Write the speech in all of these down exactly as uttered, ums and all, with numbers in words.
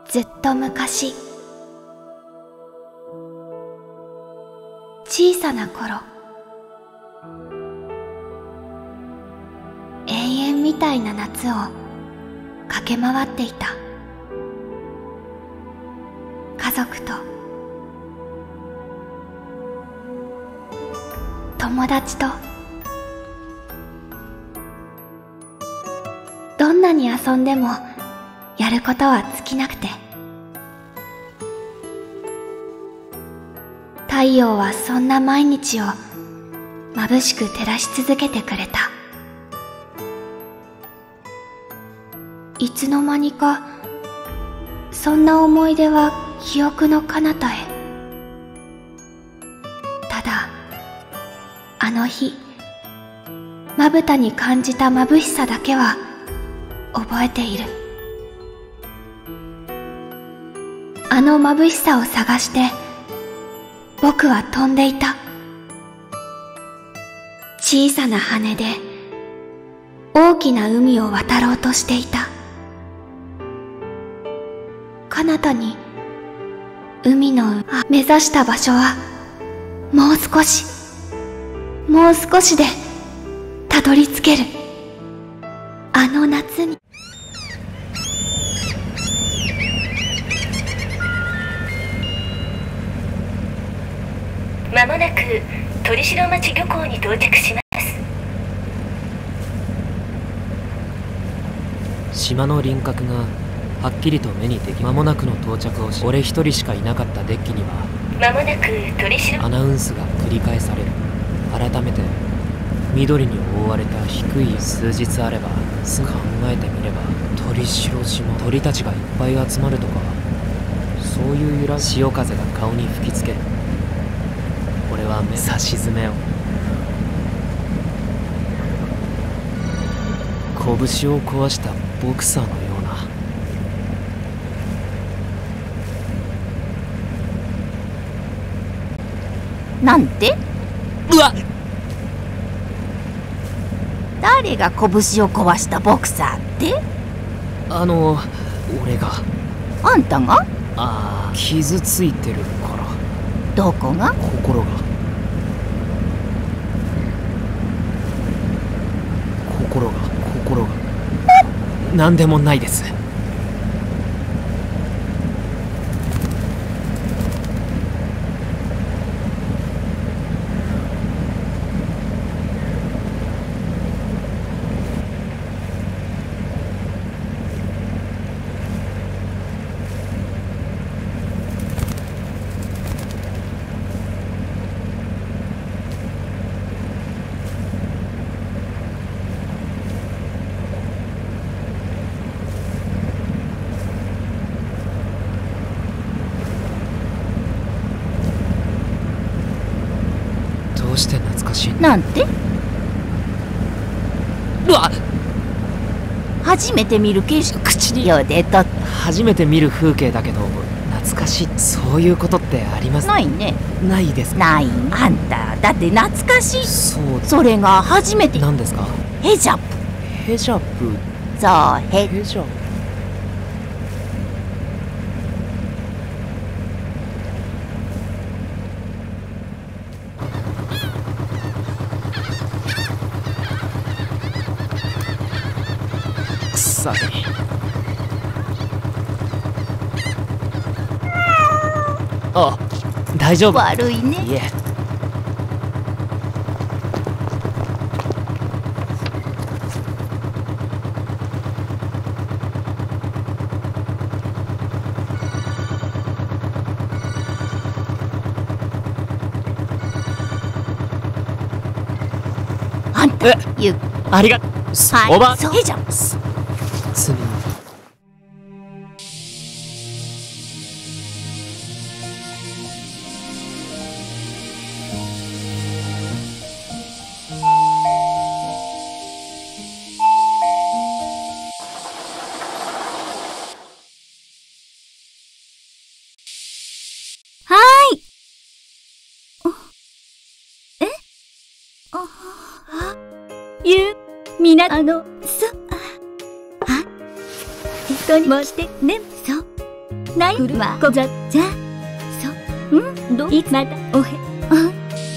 ずっと昔、小さな頃、永遠みたいな夏を駆け回っていた。家族と友達と、どんなに遊んでもやることは尽きなくて、太陽はそんな毎日を眩しく照らし続けてくれた。いつの間にかそんな思い出は記憶の彼方へ。ただあの日、まぶたに感じた眩しさだけは覚えている。あの眩しさを探して僕は飛んでいた。小さな羽で大きな海を渡ろうとしていた。彼方に海の目指した場所はもう少しもう少しでたどり着ける。あの夏に。 まもなく鳥代町漁港に到着します。 島の輪郭がはっきりと目にでき、間もなくの到着をし、俺一人しかいなかったデッキにはまもなく鳥代アナウンスが繰り返される。改めて緑に覆われた低い数日あれば、すぐ考えてみれば鳥代島、鳥たちがいっぱい集まるとか、そういう揺ら潮風が顔に吹きつけ、俺は目さしずめを拳を壊したボクサーのような。 なんて？ うわっ！ 誰が拳を壊したボクサーって？ あの、俺が。 あんたが？ ああ、傷ついてるから。 どこが？ 心が。心が、心が。なんでもないです。どうして懐かしい？ なんて？ うわっ！ 初めて見る景色、口によでと。 初めて見る風景だけど懐かしい、そういうことってあります？ ないね。 ないですか？ ない。あんただって懐かしい。 そう。 それが初めて。 何ですか？ ヘジャブ。 ヘジャブ。 そう、ヘヘジャブ。臭い。あ、大丈夫。 悪いね。 いえ。 あんた、ゆっありが、 はい、 おば、 そうヘジャブ。 す、すみ。 はーい。え？あ、あ、ゆ、みな、あの、そ、あ、人にもしてね、そう。 ないふるはこざじゃそうんどいつまたおへあ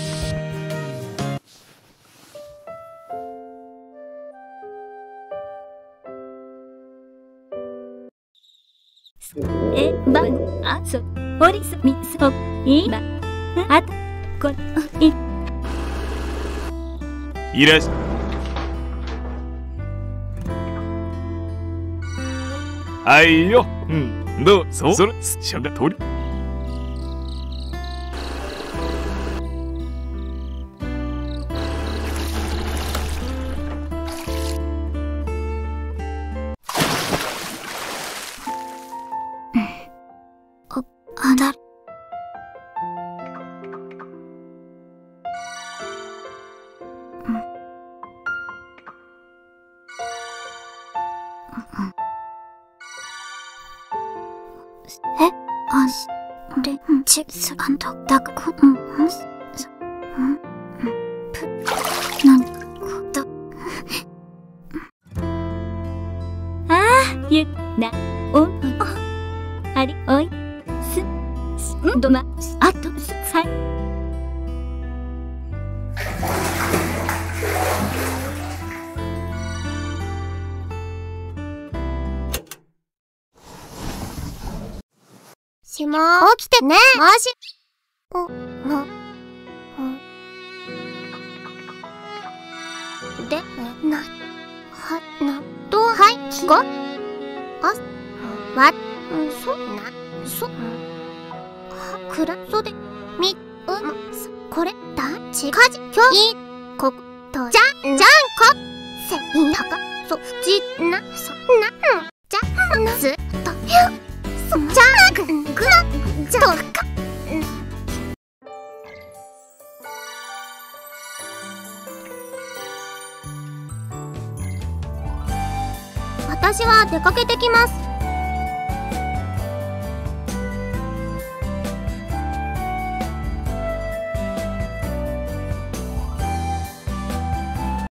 えばあそおりすみそいばあたこいいらっしゃい。はいよ。うん。どうぞ。それ、しゃがとり。 あだる。え、あし、れ、ち、す、あんと、だく、こ、ん、ん、す、す、ん、ん、ぷ、なん、こ、ど。 ああ、ゆ、な、お、あり、おい、す、す、ん、どま、あと、す、はい。 しも起きてねマジお、な、うんで、な、は、な、どう、はい、きごあ、わ、そ、な、そ、は、くら、そで、み、う、そ、これ、だ、ち、かじ、きょ、い、こ、と、じゃん、じゃんこ、せ、い、たか、そ、じ、な、そ、な、じゃ、な、す、と、ひゅ、そ、じゃん、ぐ、ぐ、じゃ、と、か、私は出かけてきます。